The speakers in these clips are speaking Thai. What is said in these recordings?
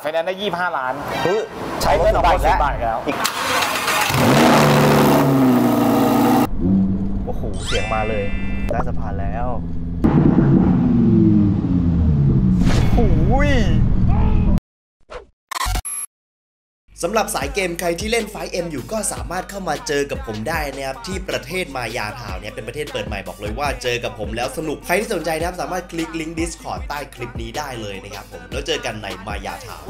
ไฟแนนซ์ได้25 ล้านใช้เงินออก10 บาทแล้วโอ้โหเสียงมาเลยใต้สะพานแล้วโอ้ยสำหรับสายเกมใครที่เล่น 5M อยู่ก็สามารถเข้ามาเจอกับผมได้นะครับที่ประเทศมายาทาวน์เนี่ยเป็นประเทศเปิดใหม่บอกเลยว่าเจอกับผมแล้วสนุกใครที่สนใจนะครับสามารถคลิกลิงก์ Discord ใต้คลิปนี้ได้เลยนะครับผมแล้วเจอกันในมายาทาวน์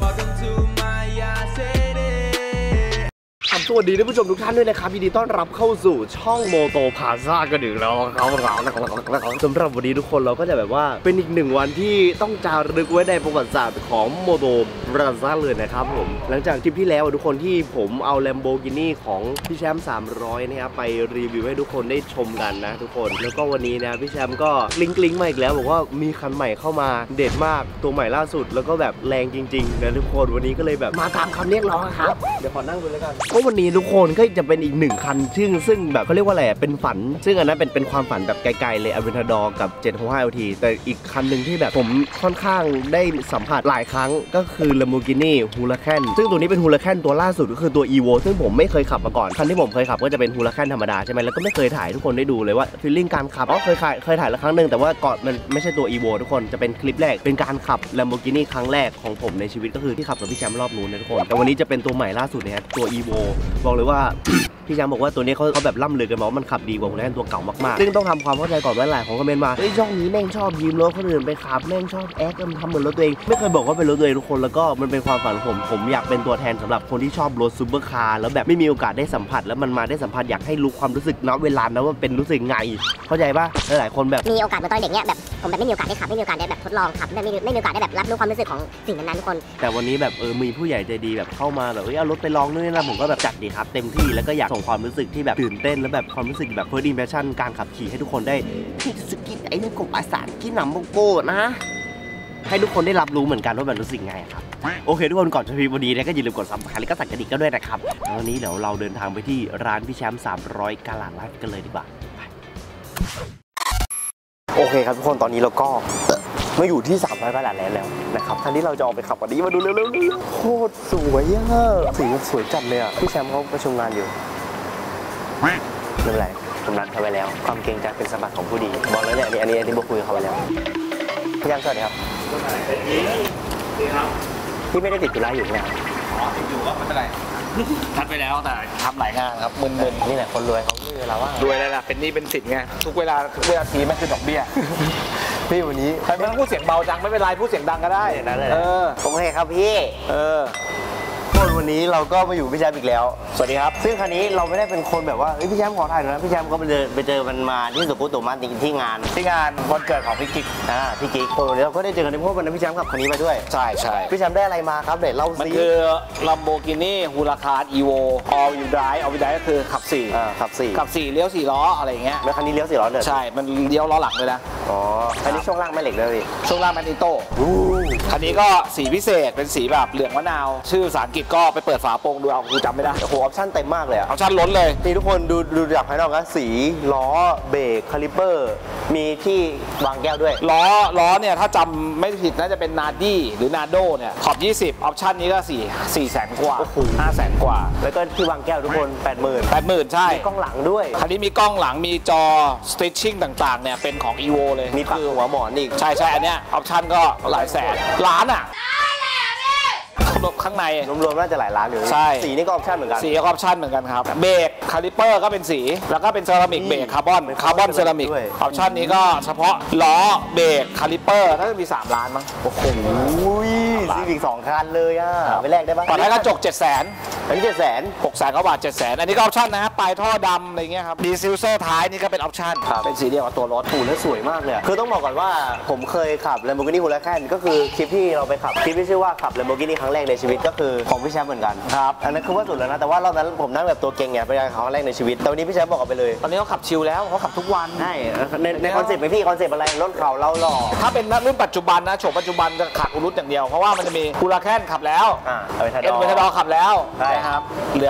สวัสดีท่านผู้ชมทุกท่านด้วยนะครับยินดีต้อนรับเข้าสู่ช่องโมโตพาซ่ากันอีกแล้วครับสำหรับวันนี้ทุกคนเราก็จะแบบว่าเป็นอีกหนึ่งวันที่ต้องจารึกไว้ในประวัติศาสตร์ของโมโตพาซ่าเลยนะครับผมหลังจากทริปที่แล้วทุกคนที่ผมเอา Lamborghini ของพี่แชมป์300นะครับไปรีวิวให้ทุกคนได้ชมกันนะทุกคนแล้วก็วันนี้นะพี่แชมป์ก็ลิงก์มาอีกแล้วบอกว่ามีคันใหม่เข้ามาเด็ดมากตัวใหม่ล่าสุดแล้วก็แบบแรงจริงๆนะทุกคนวันนี้ก็เลยแบบมาตามคำเรียกร้องครับเดี๋ยวขอนั่งดูแล้วกันวันนี้ทุกคนก็จะเป็นอีกหนึ่งคันซึ่งแบบเขาเรียกว่าอะไรเป็นฝันซึ่งอันนั้นเป็นความฝันแบบไกลๆเลยอเวนทาดอร์กับ765 LT แต่อีกคันหนึ่งที่แบบผมค่อนข้างได้สัมผัสหลายครั้งก็คือ Lamborghini Huracan ซึ่งตัวนี้เป็น Huracan ตัวล่าสุดก็คือตัว Evo ซึ่งผมไม่เคยขับมาก่อนคันที่ผมเคยขับก็จะเป็น Huracan ธรรมดาใช่ไหมแล้วก็ไม่เคยถ่ายทุกคนได้ดูเลยว่าฟีลลิ่งการขับเคยถ่ายแล้วครั้งหนึ่งแต่ว่าก่อนมันไม่ใช่ตัว Evo ทุกคนจะเป็นคลิปแรกเป็นการขับ Lamborghini ครั้งแรกของผมในชีวิตก็คือที่ขับกับพี่แชมป์รอบนู้นนะทุกคนแต่วันนี้จะเป็นตัวใหม่ล่าสุดนะครับตัว Evo บอกเลยว่าพี่แชมป์บอกว่าตัวนี้เขาแบบล่ำลือกันมาว่ามันขับดีกว่าHuracanตัวเก่ามากๆซึ่งต้องทำความเข้าใจก่อนว่าหลายของคอมเมนต์มาช่องนี้แม่งชอบยืมรถคนอื่นไปขับแม่งชอบแอคทำเหมือนรถตัวเองไม่เคยบอกว่าเป็นรถตัวเองทุกคนแล้วก็มันเป็นความฝันผมอยากเป็นตัวแทนสำหรับคนที่ชอบรถซูเปอร์คาร์แล้วแบบไม่มีโอกาสได้สัมผัสแล้วมันมาได้สัมผัสอยากให้รู้ความรู้สึกณเวลานั้นว่าเป็นรู้สึกไงเข้าใจป่ะหลายคนแบบมีโอกาสเหมือนตอนเด็กเนี้ยแบบผมแบบไม่มีโอกาสได้ขับไม่มีโอกาสได้แบบทดลองขับไม่มีโอกาสได้แบบรับรู้ความรู้สึกของสิ่งนั้นๆทุกคนแต่วันนี้แบบมีผู้ใหญ่ใจดีแบบเข้ามาแบบเอารถไปลองนู่นนี่นั่นผมก็แบบจัดดีครับเต็มที่แล้วก็อยากส่งความรู้สึกที่แบบตื่นเต้นแล้วแบบความรู้สึกแบบ first impression การขับขี่ให้ทุกคนได้ที่สกิดไอ้นี่กบอาสาที่หนำโมโก้นะให้ทุกคนได้รับรู้เหมือนกันว่าแบบรู้สึกไงครับโอเคทุกคนก่อนจะพิมพ์วันนี้นะก็อย่าลืมกดซับสไครต์และก็สั่นกระดิ่งก็ด้วยนะครับแล้ววันนี้เดี๋ยวเราเดินทางไปที่ร้านพี่แชมป์300 กาลาดไลฟ์กันเลยดีกว่าโอเคครับทุกคนตอนนี้เราก็มาอยู่ที่300 กาลาดแล้วนะครับทันที่เราจะออกไปขับวันนี้มาดูเร็วๆโคตรสวยอ่ะสีสวยจัดเลยอ่ะพี่แชมป์เขาประชุมงานอยู่ไม่เป็นไรผมนัดเขาไว้แล้วความเกรงใจเป็นสมบัติของผู้ดีบอกแล้วเนี่ยอันนี้บอกคุยกับเขาไว้แล้วพี่ยังสวัสดีครับพี่ไม่ได้ติดธุระอยู่เนี่ยติดอยู่ก็ไม่เป็นไรทัดไปแล้วแต่ทำหลายงานครับมึนๆนี่แหละคนรวยเขาไม่มีเวลาว่างรวยเลยล่ะเป็นหนี้เป็นสินไงทุกเวลาทีไม่คือดอกเบี้ยพี่วันนี้ใครไม่ต้องพูดเสียงเบาจังไม่เป็นไรพูดเสียงดังก็ได้โอเคครับพี่วันนี้เราก็มาอยู่พี่แชมป์อีกแล้วสวัสดีครับซึ่งครั้นี้เราไม่ได้เป็นคนแบบว่าพี่แชมป์ขอถ่ายหน่อยนะพี่แชมป์ก็ไปเจอมันมาที่สุขุมมาที่งานวันเกิดของพี่กิ๊กพี่กิ๊กวันนี้เราก็ได้เจอกันในพวกวันนั้นพี่แชมป์ขับคันนี้มาด้วยใช่พี่แชมป์ได้อะไรมาครับเดี๋ยวเล่าซิมันคือ Lamborghini Huracan Evo All Wheel Drive ก็คือขับ4เลี้ยว4ล้ออะไรอย่างเงี้ยแล้วคันนี้เลี้ยว4ล้อเลยใช่มันเลี้ยวล้อหลังเลยนะคันนี้ช่วงล่างไม่เหล็กเลยช่วงล่างแมกนีโต้คันนี้ก็สีพิเศษเป็นสีแบบเหลืองมะนาวชื่อภาษาอังกฤษก็ไปเปิดฝาโปร่งดูเอาคือจำไม่ได้โอ้โหออปชั่นเต็มมากเลยออปชั่นล้นเลยนี่ทุกคนดูจากภายนอกนะสีล้อเบรกคาลิเปอร์มีที่วางแก้วด้วยล้อเนี่ยถ้าจำไม่ผิดน่าจะเป็นนาดี้หรือนาโดเนี่ยขอบ20ออปชั่นนี้ก็4แสนกว่า500,000 กว่าแล้วก็ที่วางแก้วทุกคน80,000 ใช่มีกล้องหลังด้วยคันนี้มีกล้องหลังมีจอสติชชิ่งต่างๆเนี่ยเป็นของ Evo เลยมีปักหัวหมอนอีกใช่อันเนี้ยออปชั่นก็หลายแสนล้านอ่ะข้างในรวมๆน่าจะหลายล้านอยู่ใช่สีนี่ก็ออปชั่นเหมือนกันสีก็ออปชั่นเหมือนกันครับเบรกคาลิเปอร์ก็เป็นสีแล้วก็เป็นเซรามิกเบรกคาร์บอนเซรามิกออปชั่นนี้ก็เฉพาะล้อเบรกคาลิเปอร์ถ้าจะมี3 ล้านมั้งโอ้โหซีวิก2 คันเลยอ่ะไปแลกได้ปะผ่อนให้กระจก700,000 อันนี้ 600,000 กว่าบาท700,000อันนี้ก็ออปชั่นนะปลายท่อดำอะไรเงี้ยครับดีซิลเซอร์ท้ายนี่ก็เป็นออปชั่นเป็นสีเดียวกับตัวรถถูกและสวยมากเลยคือต้องบอกก่อนว่าผมเคยขับ Lamborghini Huracan ก็คือคลิปที่เราไปขับคลิปที่ชื่อว่าขับ Lamborghini ครั้งแรกในชีวิตก็คือของพี่แชมป์เหมือนกันครับอันนั้นคือว่าสุดแล้วนะแต่ว่ารอบนั้นผมนั่งแบบตัวเก่งไงเป็นการครั้งแรกในชีวิตแต่วันนี้พี่แชมป์บอกไปเลยตอนนี้เขาขับชิลแล้วเขาขับทุกวันใช่ในคอนเซ็ปต์ไหมพี่คอนเซ็ปต์อะไรรถเขาเราหล่อถ้าเป็นรุ่นปัจจุบันนะโฉมปัจจุบันจะขับอุรุตอย่างเดียวเพราะว่ามันจะมีHuracanขับแล้วเอเวอเรทาดอร์ขับแล้วนะครับเหลือ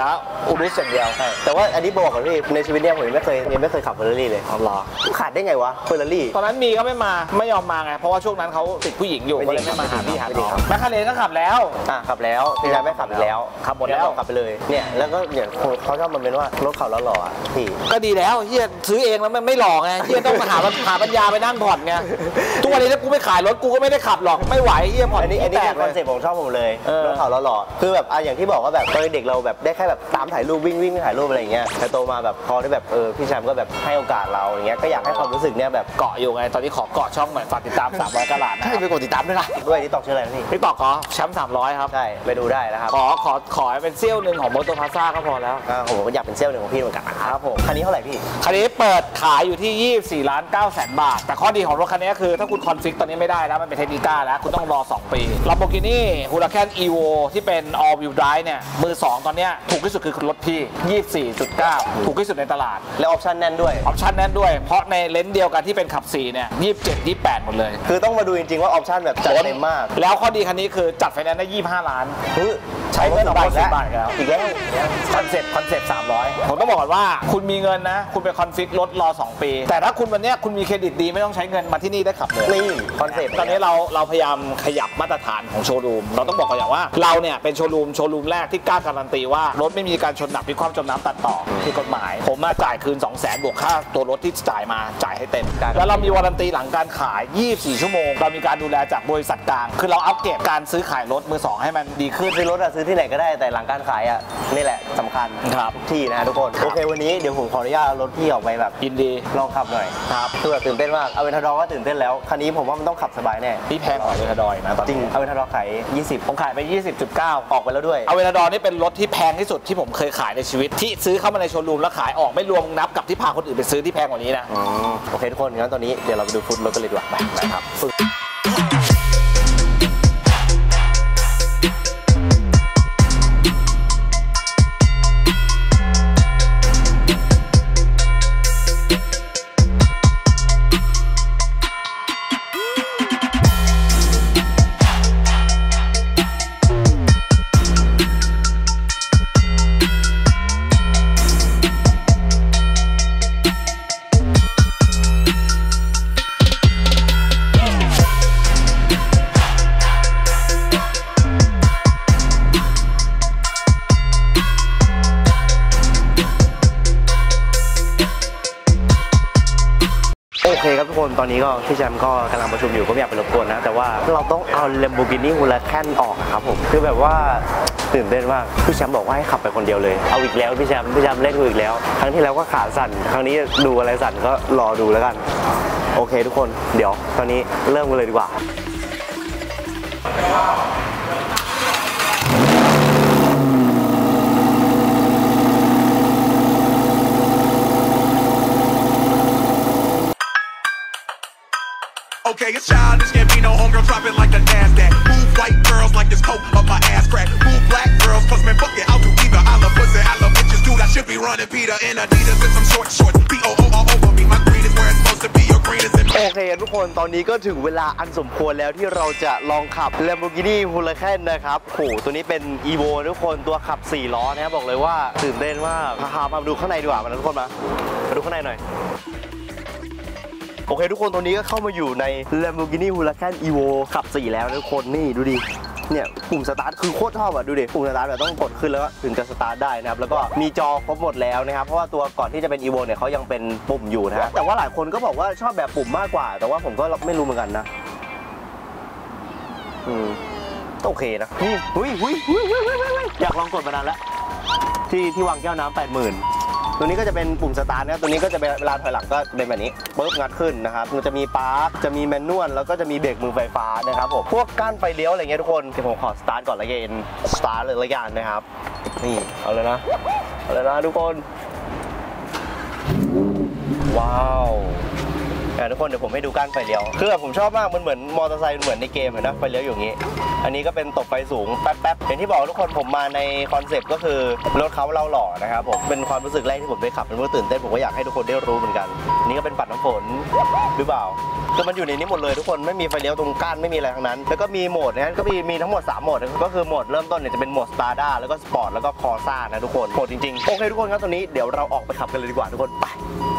อุรุสอย่างเดียวใช่แต่ว่าอันนี้บอกก่อนพี่ในชีวิตเนี่ยผมยังไม่เคยขับเฟอร์รารี่เลยเอาหรอขาดได้ไงวะเฟอร์รารี่ตอนนั้นมีก็ไม่ยอมมาไงเพราะว่าช่วงนั้นเขาติดผู้หญิงอยู่ก็เลยไม่มาหาพี่หาน้องแมคคาเรนก็ขับแล้วขับแล้วพี่ชายไม่ขับแล้วขับหมดแล้วขับไปเลยเนี่ยแล้วก็เนี่ยเขาชอบมันเป็นว่ารถเขาหล่อๆพี่ก็ดีแล้วเฮียซื้อเองแล้วมันไม่หล่อไงเฮียต้องหาปัญญาไปนั่งผ่อนไงทุกวันนี้ถ้ากูไม่ขายรถกูก็ไม่ได้ขับหรอกไม่ไหวเฮียผ่อนอันนี้เป็นคอนเซ็ปต์ของชอบผมเลยรถเขาหล่อๆคือแบบอย่างที่บอกว่าแบบตอนเด็กเราแบบได้แค่แบบตามถ่ายรูปวิ่งถ่ายรูปอะไรอย่างเงี้ยแต่โตมาแบบพอได้แบบพี่แชมป์ก็แบบให้โอกาสเราอย่างเงี้ยก็อยากให้ความรู้สึกเนี่ยแบบเกาะอยู่ไงตอนนี้ขอเกาะช่องหน่อยฝากติดตาม300กะหลาดนะใช่ไปกดติดตามด้วยนะด้วยที่ตอกชื่ออะไรพี่พี่ตอกก็แชมป์300ครับใช่ไปดูได้นะครับขอให้เป็นเซี่ยวหนึ่งของโมโตพาซ่าก็พอแล้วผมก็อยากเป็นเซี่ยวหนึ่งของพี่เหมือนกันนะครับผมคันนี้เท่าไหร่พี่คันนี้เปิดขายอยู่ที่24,900,000 บาทแต่ข้อดีของรถคันนี้คือถ้าคุณคอนฟิกตอนนี้ไม่ได้แล้วมันเป็นเทคนิก้าแล้วคุณต้องรอ2 ปี Lamborghini Huracan Evo ที่เป็น All Wheel Drive เนี่ยมือ2ตอนนี้ถูกที่สุดคือรถพี่24.9ถูกที่สุดในตลาดและออปชั่นแน่นด้วยเพราะในเลนส์เดียวกันที่เป็นขับ4เนี่ย27 28หมดเลยคือต้องมาดูจริงๆว่าออปชั่นแบบจัดเต็มมากแล้วข้อดีคันนี้คือจัดไฟแนนซ์ได้25 ล้านใช้เงินออกมา10 บาทแล้วอีกแล้วคอนเซ็ปต์300ผมต้องบอกก่อนว่าคุณมีเงินนะคุณไปคอนฟิกรถรอ2 ปีแต่ถ้าคุณวันนี้คุณมีเครดิตดีไม่ต้องใช้เงินมาที่นี่ได้ขับเลยนี่คอนเซ็ปต์ตอนนี้เราพยายามขยับมาตรฐานของโชว์รูมเราต้องบอกก่อนอย่างว่าเราเนี่ยเป็นโชว์รูมแรกที่กล้าการันตีว่ารถไม่มีการชนหนักพิความจมน้ำตัดต่อที่กฎหมายผมมาจ่ายคืน 200,000 บวกค่าตัวรถที่จ่ายมาจ่ายให้เต็มแล้วเรามีวารันตีหลังการขาย24 ชั่วโมงเรามีการดูแลจากบริษัทกลางคือเราอัปเกรดการซื้อขายรถมือ2ให้มันดีขึ้นซื้อรถซื้อที่ไหนก็ได้แต่หลังการขายนี่แหละสำคัญครับทุกที่นะทุกคนโอเควันนี้เดี๋ยวผมขออนุญาตรถพี่ออกไปแบบยินดีลองขับหน่อยครับคือแบบตื่นเต้นมากเอาเวนทาดอร์ก็ตื่นเต้นแล้วคันนี้ผมว่ามันต้องขับสบายแน่ที่แพงกว่าเวนทาดอร์นะจริงเอาเวนทาดอร์ขาย20 ผมขายไป 20.9 ออกไปแล้วด้วยเอาเวนทาดอร์นี่เป็นรถที่แพงที่สุดที่ผมเคยขายในชีวิตที่ซื้อเข้ามาในโชว์รูมแล้วขายออกไม่รวมนับกับที่พาคนอื่นไปซื้อที่แพงกว่านี้นะโอเคทุกคนงั้นตอนนี้เดี๋ยวเราไปดูฟุตรถกันเลยดีกว่าไปครับโอเคครับทุกคนตอนนี้ก็พี่แชมป์ก็กำลังประชุมอยู่ก็ไม่อยากไปรบกวนนะแต่ว่าเราต้องเอา Lamborghini Huracan ออกครับผมคือแบบว่าตื่นเต้นมากพี่แชมป์บอกว่าให้ขับไปคนเดียวเลยเอาอีกแล้วพี่แชมป์เล่นกูอีกแล้วครั้งที่แล้วก็ขาสั่นครั้งนี้ดูอะไรสั่นก็รอดูแล้วกันโอเคทุกคนเดี๋ยวตอนนี้เริ่มกันเลยดีกว่า Okay, it's childish, can't be no homegirl dropping like a NASDAQ. Move white girls like this coat up my ass crack. Move black girls, cause man, fuck it, I'll do either. I love pussy, I love bitches, dude, I should be running Peter in Adidas with some short shorts. B-O-O all over me, my green is where it's supposed to be, your green is in. โอเคทุกคนตอนนี้ก็ถึงเวลาอันสมควรแล้วที่เราจะลองขับ Lamborghini Huracan นะครับโหตัวนี้เป็น Evo ทุกคนตัวขับ4 ล้อนะครับบอกเลยว่าตื่นเต้นมากพามาดูข้างในดีกว่าทุกคนมาดูข้างในหน่อยโอเคทุกคนตอนนี้ก็เข้ามาอยู่ใน Lamborghini Huracan Evo ขับ4แล้วทุกคนนี่ดูดิเนี่ยปุ่มสตาร์ทคือโคตรชอบอ่ะดูดิปุ่มสตาร์ทแบบต้องกดขึ้นแล้วก็ถึงจะสตาร์ทได้นะครับแล้วก็มีจอครบหมดแล้วนะครับเพราะว่าตัวก่อนที่จะเป็น Evo เนี่ยเขายังเป็นปุ่มอยู่นะฮะแต่ว่าหลายคนก็บอกว่าชอบแบบปุ่มมากกว่าแต่ว่าผมก็ไม่รู้เหมือนกันนะโอเคนะอยากลองกดมานานแล้วที่วางแก้วน้ำ 80,000ตัวนี้ก็จะเป็นปุ่มสตาร์ทนะตัวนี้ก็จะเป็นเวลาถอยหลังก็เป็นแบบนี้ปึ๊บงัดขึ้นนะครับมันจะมีปาร์คจะมีแมนนวลแล้วก็จะมีเบรกมือไฟฟ้านะครับผมพวกก้านไฟเลี้ยวอะไรเงี้ยทุกคนเดี๋ยวผมขอสตาร์ทก่อนละกันสตาร์ทเลยละกันนะครับนี่เอาเลยนะทุกคนว้าวทุกคนเดี๋ยวผมให้ดูก้านไฟเลี้ยวคือแบบผมชอบมากมันเหมือนมอเตอร์ไซค์เหมือนในเกมเห็นนะไฟเลี้ยวอยู่อย่างนี้อันนี้ก็เป็นตบไฟสูงแป๊บๆอย่างที่บอกทุกคนผมมาในคอนเซปต์ก็คือรถเขาเราหล่อนะครับผมเป็นความรู้สึกแรกที่ผมได้ขับเป็นเมื่อตื่นเต้นผมก็อยากให้ทุกคนได้รู้เหมือนกันนี่ก็เป็นปัดน้ำฝนหรือเปล่าคือมันอยู่ในนี้หมดเลยทุกคนไม่มีไฟเลี้ยวตรงก้านไม่มีอะไรทั้งนั้นแล้วก็มีโหมดนะก็มีทั้งหมด3โหมดก็คือโหมดเริ่มต้นเนี่ยจะเป็นโหมด Strada แล้วก็สปอร์ตแล้วก็คอร์ซ่านะทุกคนโหดจริงๆโอเคทุกคนครับตอนนี้เดี๋ยวเราออกไปขับกันเลยดีกว่าทุกคนไป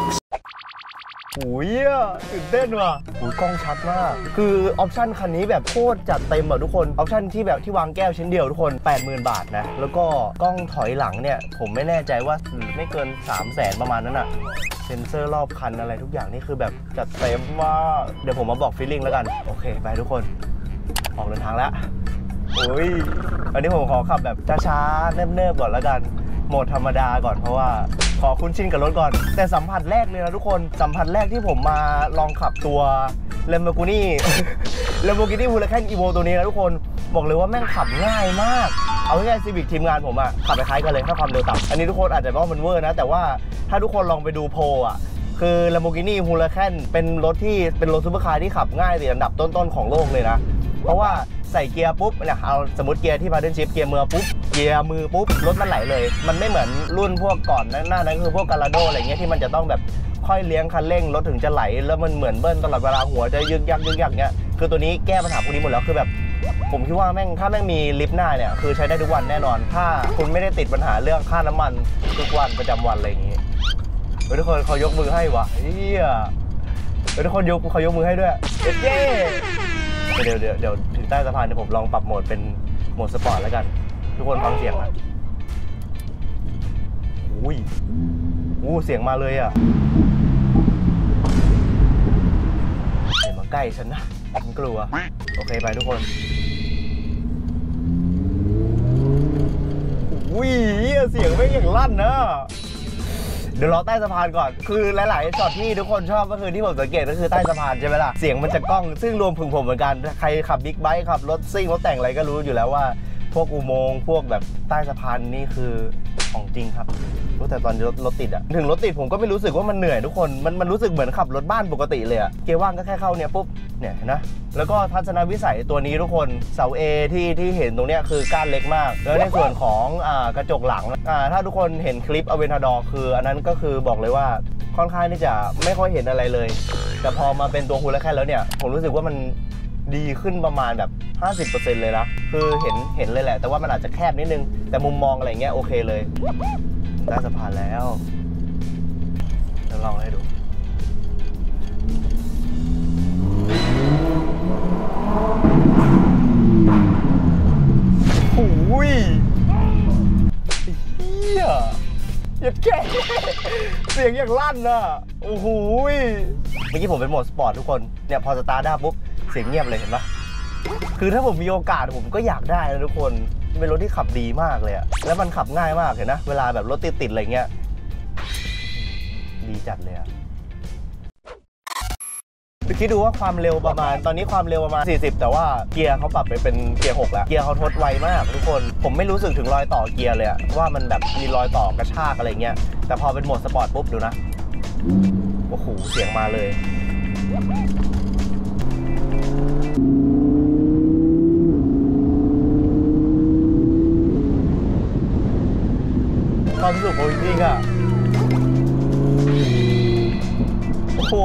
หูยตื่นเต้นว่ะหูกล้องชัดมากคือออปชั่นคันนี้แบบโคตรจัดเต็มอ่ะทุกคนออปชั่นที่แบบที่วางแก้วชิ้นเดียวทุกคน 80,000 บาทนะแล้วก็กล้องถอยหลังเนี่ยผมไม่แน่ใจว่าไม่เกิน 300,000 ประมาณนั้นอ่ะเซ็นเซอร์รอบคันอะไรทุกอย่างนี่คือแบบจัดเต็มมากเดี๋ยวผมมาบอกฟีลลิ่งแล้วกันโอเคไปทุกคนออกเดินทางแล้วโอ้ยอันนี้ผมขอขับแบบช้าๆเนิบๆก่อนแล้วกันโหมดธรรมดาก่อนเพราะว่าขอคุ้นชินกับรถก่อนแต่สัมผัสแรกเลยนะทุกคนสัมผัสแรกที่ผมมาลองขับตัว Lamborghini Huracan Evo ตัวนี้นะทุกคนบอกเลยว่าแม่งขับง่ายมากเอาง่ายๆ Civic ทีมงานผมอะขับคล้ายกันเลยถ้าความเร็วต่ำอันนี้ทุกคนอาจจะว่ามันเวอร์นะแต่ว่าถ้าทุกคนลองไปดูโพลอะคือ Lamborghini Huracan เป็นรถซุปเปอร์คาร์ที่ขับง่ายติดอันดับต้นๆของโลกเลยนะเพราะว่าใส่เกียร์ปุ๊บเนี่ยเอาสมมติเกียร์ที่Paddle Shiftเกียร์มือปุ๊บรถมันไหลเลยมันไม่เหมือนรุ่นพวกก่อนหน้านั้นคือพวกกาลาโดอะไรเงี้ยที่มันจะต้องแบบค่อยเลี้ยงคันเร่งรถถึงจะไหลแล้วมันเหมือนเบิ้ลตลอดเวลาหัวจะยึกยักเงี้ยคือตัวนี้แก้ปัญหาพวกนี้หมดแล้วคือแบบผมคิดว่าถ้าแม่งมีลิฟต์หน้าเนี่ยคือใช้ได้ทุกวันแน่นอนถ้าคุณไม่ได้ติดปัญหาเรื่องค่าน้ำมันทุกวันประจำวันอะไรอย่างงี้ทุกคนเขายกมือให้วะเฮียทุกคนเขายกมือให้ด้วยเย้เดี๋ยวถึงใต้สะพานเดี๋ยวผมลองปรับโหมดเป็นโหมดสปอร์ตแล้วกันทุกคนฟังเสียงนะเสียงมาเลยอ่ะเดี๋ยวมาใกล้ฉันนะฉันกลัวโอเคไปทุกคนเสียงไม่อย่างลั่นนะเดี๋ยวรอใต้สะพานก่อนคือหลายๆช็อตที่ทุกคนชอบก็คือที่ผมสังเกตก็คือใต้สะพานใช่ไหมล่ะเสียงมันจะก้องซึ่งรวมถึงผมเหมือนกันใครขับบิ๊กไบค์ขับรถซิ่งรถแต่งอะไรก็รู้อยู่แล้วว่าพวกอุโมงค์พวกแบบใต้สะพานนี่คือของจริงครับแต่ตอนรถติดอะถึงรถติดผมก็ไม่รู้สึกว่ามันเหนื่อยทุกคนมันรู้สึกเหมือนขับรถบ้านปกติเลยอะเกียร์ว่างก็แค่เข้าเนี่ยปุ๊บเนี่ยนะแล้วก็ทัศนวิสัยตัวนี้ทุกคนเสา A ที่เห็นตรงเนี้ยคือก้านเล็กมากแล้วในส่วนของกระจกหลังถ้าทุกคนเห็นคลิปอเวนทาดอร์คืออันนั้นก็คือบอกเลยว่าค่อนข้างที่จะไม่ค่อยเห็นอะไรเลยแต่พอมาเป็นตัวฮูลาแคนแล้วเนี่ยผมรู้สึกว่ามันดีขึ้นประมาณแบบ 50% เลยนะคือเห็นเลยแหละแต่ว่ามันอาจจะแคบนิดนึงแต่มุมมองอะไรเงี้ยโอเคเลยได้สะพานแล้วลองให้ดูโอ้ยเฮียยัดแก่เสียงอย่างลั่นอ่ะโอ้โหเมื่อกี้ผมเป็นโหมดสปอร์ตทุกคนเนี่ยพอสตาร์ทได้ปุ๊บเสียงเงียบเลยเห็นปะคือถ้าผมมีโอกาสผมก็อยากได้นะทุกคนเป็นรถที่ขับดีมากเลยอะแล้วมันขับง่ายมากเห็นนะเวลาแบบรถติดอะไรเงี้ยดีจัดเลยอะคิดดูว่าความเร็วประมาณตอนนี้ความเร็วประมาณ40แต่ว่าเกียร์เขาปรับไปเป็นเกียร์6แล้วเกียร์เขาทดไวมากทุกคนผมไม่รู้สึกถึงรอยต่อเกียร์เลยอะว่ามันแบบมีรอยต่อกระชากอะไรเงี้ยแต่พอเป็นโหมดสปอร์ตปุ๊บดูนะโอ้โหเสียงมาเลยความสุขจริงๆอ่ะโอ้โห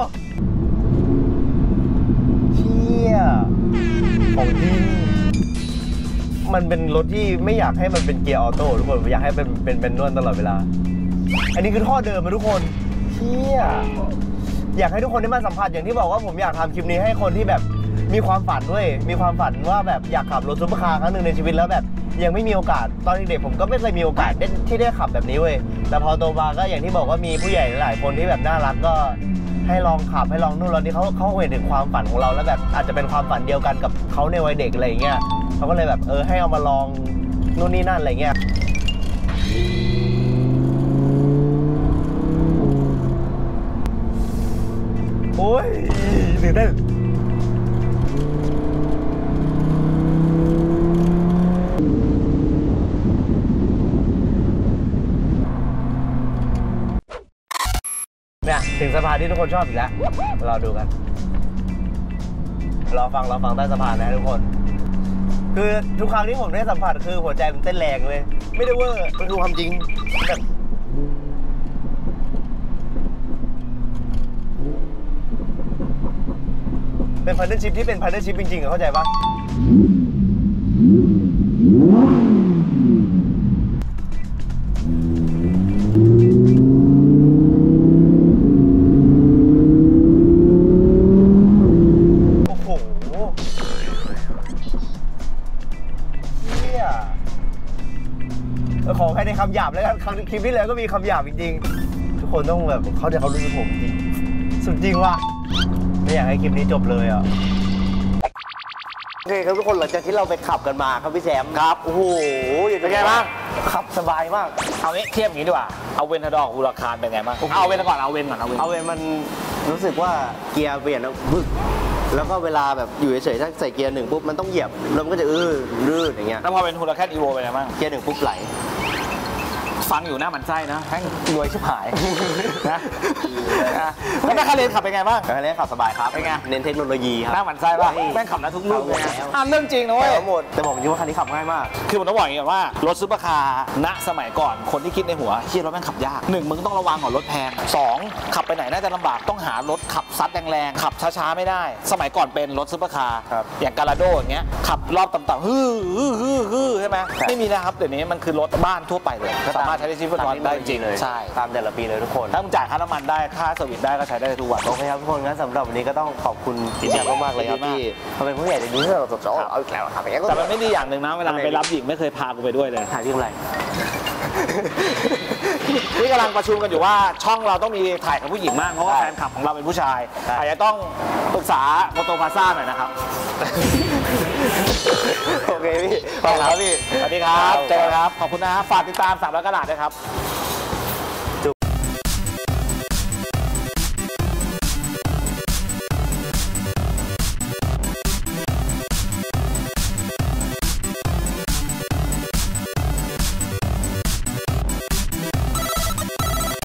เชี่ยของจริงมันเป็นรถที่ไม่อยากให้มันเป็นเกียร์ออโต้ทุกคนอยากให้เป็นนวลตลอดเวลาอันนี้คือท่อเดิมมาทุกคนเชี่ยอยากให้ทุกคนได้มาสัมผัสอย่างที่บอกว่าผมอยากทำคลิปนี้ให้คนที่แบบมีความฝันด้วยมีความฝันว่าแบบอยากขับรถซุปเปอร์คาร์ครั้งหนึ่งในชีวิตแล้วแบบยังไม่มีโอกาสตอนเด็กผมก็ไม่เคยมีโอกาสที่ได้ขับแบบนี้เว้ยแต่พอโตมาก็อย่างที่บอกว่ามีผู้ใหญ่หลายคนที่แบบน่ารักก็ให้ลองขับให้ลองนู่นลองนี่เขาเห็นถึงความฝันของเราแล้วแบบอาจจะเป็นความฝันเดียวกันกับเขาในวัยเด็กอะไรอย่างเงี้ยเขาก็เลยแบบให้เอามาลองนู่นนี่นั่นอะไรเงี้ยโอ้ยตื่นเต้นเนี่ยถึงสะพานานที่ทุกคนชอบอีกแล้วรอดูกันรอฟังใต้สะพานนะทุกคนคือทุกครั้งที่ผมได้สัมผัสคือหัวใจมันเต้นแรงเลยไม่ได้เวอร์มันคือความจริงแบบเป็นพาร์ทเนอร์ชิพที่เป็นพาร์ทเนอร์ชิพจริงๆเข้าใจปะโอ้โหเนี่ยขอแค่ในคำหยาบแล้วกันคลิปที่แล้วก็มีคำหยาบจริงๆทุกคนต้องแบบเขาจะเขารู้สึกผมจริงสุดจริงว่ะไม่อยากให้คลิปนี้จบเลยอ่ะโอเคครับทุกคนหลังจากที่เราไปขับกันมาครับพี่แซมครับโอ้โหเป็นไงบ้างขับสบายมากเอางี้เทียบอย่างนี้ดีกว่าเอาเวนทดอร์ฮูราคานเป็นไงบ้างเอาเวนก่อนเอาเวนมันรู้สึกว่าเกียร์เปลี่ยนแล้วบึกแล้วก็เวลาแบบอยู่เฉยๆถ้าใส่เกียร์หนึ่งปุ๊บมันต้องเหยียบแล้วมันก็จะลื่นอย่างเงี้ยแล้วพอเป็นฮูราแคนอีโวเป็นไงบ้างเกียร์หนึ่งปุ๊บไหลฟังอยู่หน้ามันไส้นะแม่งรวยชิบหายนะแล้วแม่คาเรนขับเป็นไงบ้างแม่คาเรนขับสบายครับเป็นไงเน้นเทคโนโลยีครับหน้ามันไส้ป่ะแม่งขับได้ทุกลูกเลยเรื่องจริงนะเว้ยหมดแต่ผมคิดว่าคันนี้ขับง่ายมากคือผมต้องบอกอย่างนี้ว่ารถซุปเปอร์คาร์ณสมัยก่อนคนที่คิดในหัวเฮียรถแม่งขับยาก1มึงต้องระวังก่อนรถแพง2ขับไปไหนน่าจะลำบากต้องหารถขับซัดแรงๆขับช้าๆไม่ได้สมัยก่อนเป็นรถซุปเปอร์คาร์อย่างการาโดอย่างเงี้ยขับรอบต่ำๆฮือใช่ไหมไม่มีนะครับเดี๋ยวนี้มันคือรถบ้านทั่วไปเลยสามารถใช้ได้ชีวิตประจำวันได้จริงเลยใช่ตามแต่ละปีเลยทุกคนถ้ามึงจ่ายค่าน้ำมันได้ค่าเซอร์วิสได้ก็ใช้ได้ทุกวันโอเคครับทุกคนงั้นสำหรับวันนี้ก็ต้องขอบคุณพี่แจ๊คมากๆเลยครับที่เขาเป็นผู้ใหญ่ในนี้ที่เราสดๆเอาแกแล้วครับแต่มันไม่ดีอย่างหนึ่งนะเวลาไปรับหญิงไม่เคยพากูไปด้วยเลยถ่ายที่อะไรนี่กำลังประชุมกันอยู่ว่าช่องเราต้องมีถ่ายกับผู้หญิงมากเพราะว่าแฟนคลับของเราเป็นผู้ชายอาจจะต้องปรึกษาโมโตพาซ่าหน่อยนะครับโอเคพี่ขอบคุณครับพี่สวัสดีครับเจอกันครับขอบคุณนะครับฝากติดตาม300 กะรัตด้วยครับ